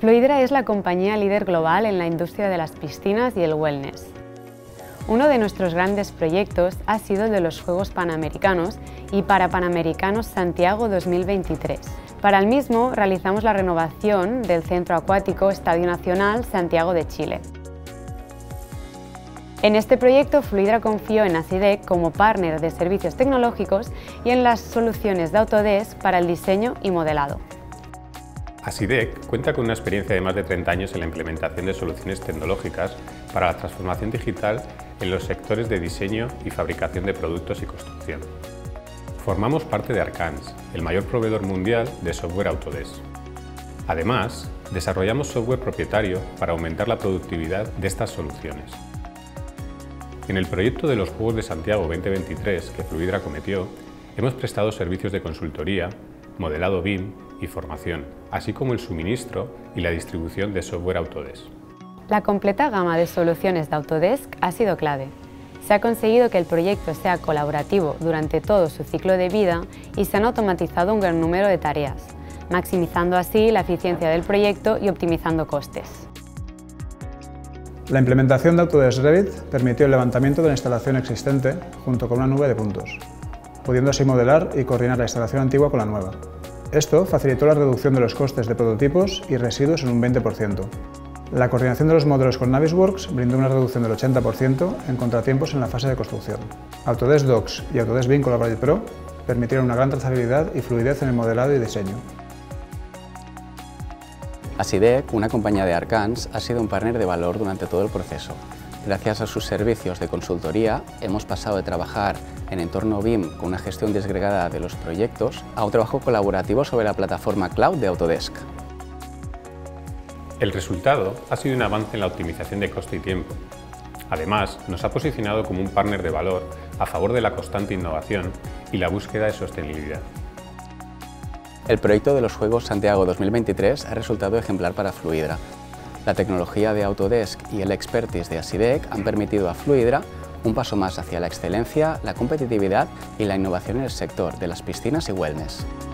Fluidra es la compañía líder global en la industria de las piscinas y el wellness. Uno de nuestros grandes proyectos ha sido el de los Juegos Panamericanos y Parapanamericanos Santiago 2023. Para el mismo realizamos la renovación del Centro Acuático Estadio Nacional Santiago de Chile. En este proyecto, Fluidra confió en Asidec como partner de servicios tecnológicos y en las soluciones de Autodesk para el diseño y modelado. Asidec cuenta con una experiencia de más de 30 años en la implementación de soluciones tecnológicas para la transformación digital en los sectores de diseño y fabricación de productos y construcción. Formamos parte de Arcans, el mayor proveedor mundial de software Autodesk. Además, desarrollamos software propietario para aumentar la productividad de estas soluciones. En el proyecto de los Juegos de Santiago 2023 que Fluidra acometió, hemos prestado servicios de consultoría, modelado BIM y formación, así como el suministro y la distribución de software Autodesk. La completa gama de soluciones de Autodesk ha sido clave. Se ha conseguido que el proyecto sea colaborativo durante todo su ciclo de vida y se han automatizado un gran número de tareas, maximizando así la eficiencia del proyecto y optimizando costes. La implementación de Autodesk Revit permitió el levantamiento de la instalación existente junto con una nube de puntos, pudiendo así modelar y coordinar la instalación antigua con la nueva. Esto facilitó la reducción de los costes de prototipos y residuos en un 20%. La coordinación de los modelos con Navisworks brindó una reducción del 80% en contratiempos en la fase de construcción. Autodesk Docs y Autodesk BIM Collaborate Pro permitieron una gran trazabilidad y fluidez en el modelado y diseño. Asidec, una compañía de Arcans, ha sido un partner de valor durante todo el proceso. Gracias a sus servicios de consultoría, hemos pasado de trabajar en entorno BIM con una gestión desgregada de los proyectos a un trabajo colaborativo sobre la plataforma cloud de Autodesk. El resultado ha sido un avance en la optimización de coste y tiempo. Además, nos ha posicionado como un partner de valor a favor de la constante innovación y la búsqueda de sostenibilidad. El proyecto de los Juegos Santiago 2023 ha resultado ejemplar para Fluidra. La tecnología de Autodesk y el expertise de Asidec han permitido a Fluidra un paso más hacia la excelencia, la competitividad y la innovación en el sector de las piscinas y wellness.